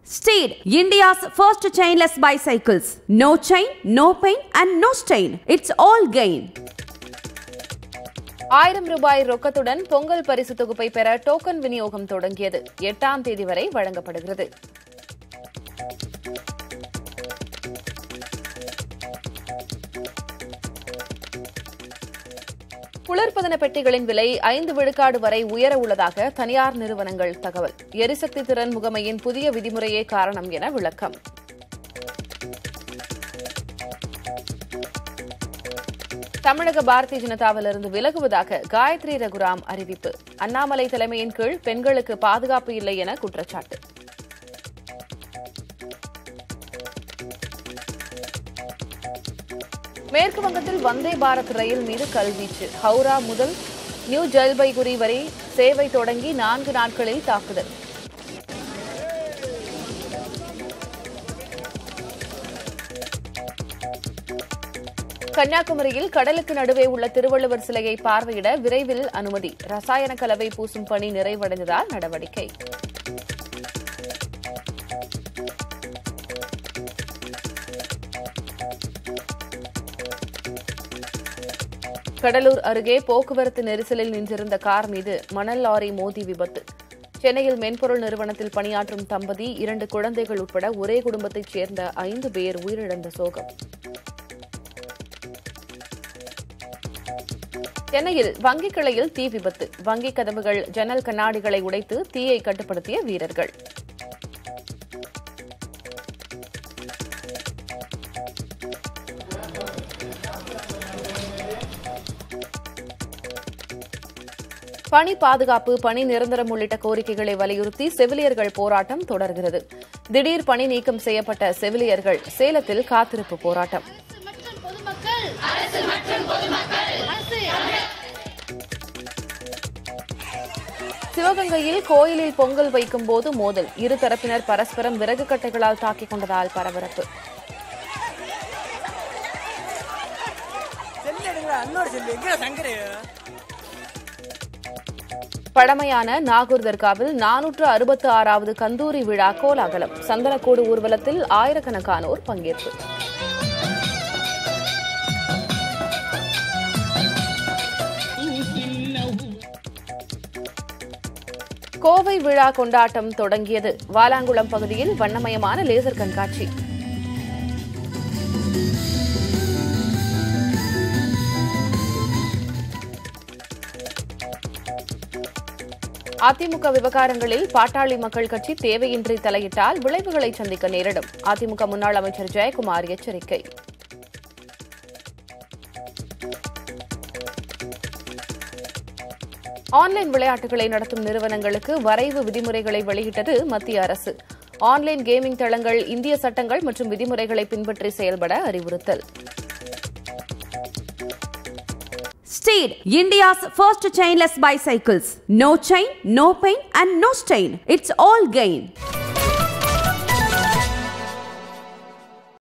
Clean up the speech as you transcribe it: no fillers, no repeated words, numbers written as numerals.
Steed, India's first chainless bicycles. No chain, no pain and no stain. It's all gain. 1000 ரூபாய் ரொக்கத்துடன் பொங்கல் பரிசு தொகுப்பை பெற token விநியோகம் தொடங்கியது. 8ஆம் தேதி வரை வழங்கப்படுகிறது. குளிர்பதன பெட்டிகளின் விலை 5 விழுக்காடு வரை உயர உள்ளதாக தனியார் நிறுவனங்கள் தகவல். எரிசக்தி திறன் முகமையின் புதிய விதிமுறையே காரணம் என விளக்கம். தமிழக பாரதிய ஜனதாவிலிருந்து விலகுவதாக காயத்ரி ரகுராம் அறிவிப்பு. அண்ணாமலை தலைமையின் கீழ் பெண்களுக்கு பாதுகாப்பு இல்லை என குற்றச்சாட்டு. மேற்கு வங்கத்தில் வந்தே பாரத் ரயில் மீது கல்வீச்சு. ஹவுரா முதல் நியூ ஜல்பைகுரி வரை சேவை தொடங்கி 4 நாட்களில் தாக்குதல். கன்னியாகுமரியில் கடலுக்கு நடுவே உள்ள திருவள்ளுவர் சிலையை பார்வையிட விரைவில் அனுமதி. ரசாயன கலவை பூசும் பணி நிறைவடைந்ததால் நடவடிக்கை. கடலூர் அருகே போக்குவரத்து நெரிசலில் நின்றிருந்த கார் மீது மணல் லாரி மோதி விபத்து. சென்னையில் மென்பொருள் நிறுவனத்தில் பணியாற்றும் தம்பதி 2 குழந்தைகள் உட்பட ஒரே குடும்பத்தைச் சேர்ந்த 5 பேர் உயிரிழந்த சோகம். சென்னையில் வங்கிக் கிளையில் தீ விபத்து. வங்கிக் கதவுகள், ஜன்னல் கண்ணாடிகளை உடைத்து தீயை கட்டுப்படுத்திய வீரர்கள். பணி பாதுகாப்பு, பணி நிரந்தரம் உள்ளிட்ட கோரிக்கைகளை வலியுறுத்தி செவிலியர்கள் போராட்டம் தொடர்கிறது. திடீர் பணி நீக்கம் செய்யப்பட்ட செவிலியர்கள் சேலத்தில் காத்திருப்பு போராட்டம். சிவகங்கையில் கோயிலில் பொங்கல் வைக்கும் போது மோதல். இருதரப்பினர் பரஸ்பரம் விறகு கட்டைகளால் தாக்கிக் கொண்டதால் பரபரப்பு. பழமையான நாகூர் தர்காவில் 466வது கந்தூரி விழா கோலாகலம். சந்தனக்கூடு ஊர்வலத்தில் ஆயிரக்கணக்கானோர் பங்கேற்பு. கோவை விழா கொண்டாட்டம் தொடங்கியது. வாலாங்குளம் பகுதியில் வண்ணமயமான லேசர் கண்காட்சி. அதிமுக விவகாரங்களில் பாட்டாளி மக்கள் கட்சி தேவையின்றி தலையிட்டால் விளைவுகளை சந்திக்க நேரிடும். அதிமுக முன்னாள் அமைச்சர் ஜெயக்குமார் எச்சரிக்கை. ஆன்லைன் விளையாட்டுகளை நடத்தும் நிறுவனங்களுக்கு வரைவு விதிமுறைகளை வெளியிட்டது மத்திய அரசு. ஆன்லைன் கேமிங் தளங்கள் இந்திய சட்டங்கள் மற்றும் விதிமுறைகளை பின்பற்றி செயல்பட அறிவுறுத்தல். Steed, India's first chainless bicycles. No chain, no pain and no stain. It's all gain.